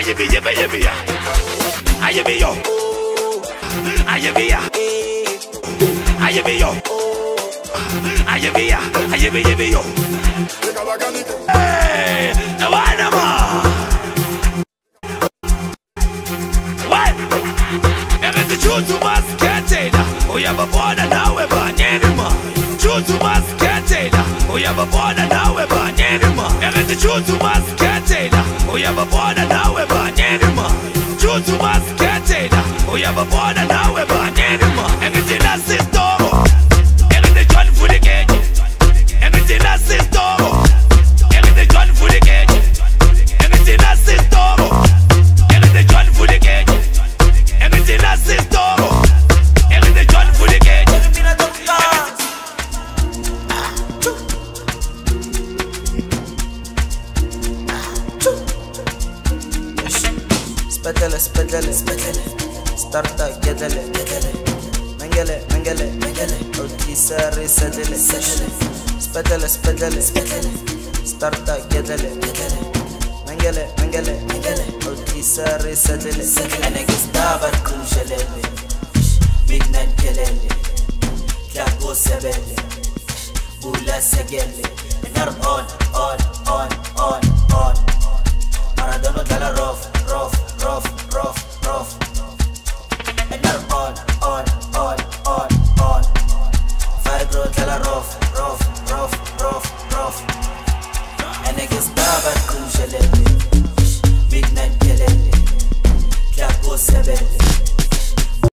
Hey, now I know what? Eres de chutu mas ketela, uyaba bona nawe banyenima. Chutu mas ketela, uyaba bona nawe banyenima. Eres de chutu mas ketela, uyaba bona nawe banyenima. Chutu mas ketela, uyaba bona nawe banyenima. Eres de la sistoro, eres de John Fudigate. Eres de la sistoro, eres de John Fudigate. Eres de la sistoro, eres de John Fudigate. Eres de la sistoro, eres de John Fudigate. Spedele, spedele, spedele, starta gedele, gedele, mengele, mengele, mengele, autisare sedele, sedele, spedele, spedele, spedele, starta gedele, gedele, mengele, mengele, mengele, autisare sedele, sedele. Ene gistabar kumshelele, midnight gelele, klago sebele, ula segele, nar on.